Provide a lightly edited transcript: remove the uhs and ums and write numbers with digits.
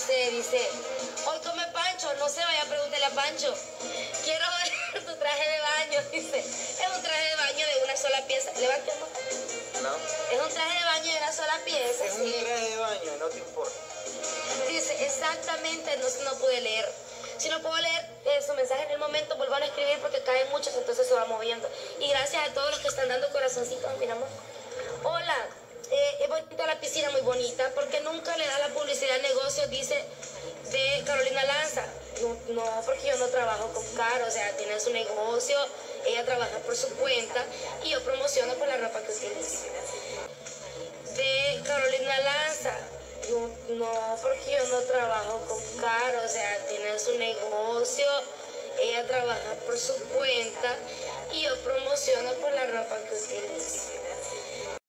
dice, hoy come Pancho, no se vaya a preguntarle a Pancho. Quiero ver tu traje de baño, dice. Es un traje de baño de una sola pieza. Levántalo. No. Es un traje de baño de una sola pieza. Es un traje de baño, no te importa. Dice, exactamente, no pude leer. Si no puedo leer su mensaje en el momento, vuelvan a escribir porque caen muchos, entonces se va moviendo. Y gracias a todos los que están dando corazoncitos, mi amor. Hola, es bonita la piscina, muy bonita, porque nunca le da la publicidad al negocio, dice, de Carolina Lanza. No, porque yo no trabajo con Caro, o sea, tiene su negocio, ella trabaja por su cuenta y yo promociono por la ropa que utiliza. De Carolina Lanza. No, porque yo no trabajo con Caro, o sea, tiene su negocio, ella trabaja por su cuenta y yo promociono por la ropa que utiliza.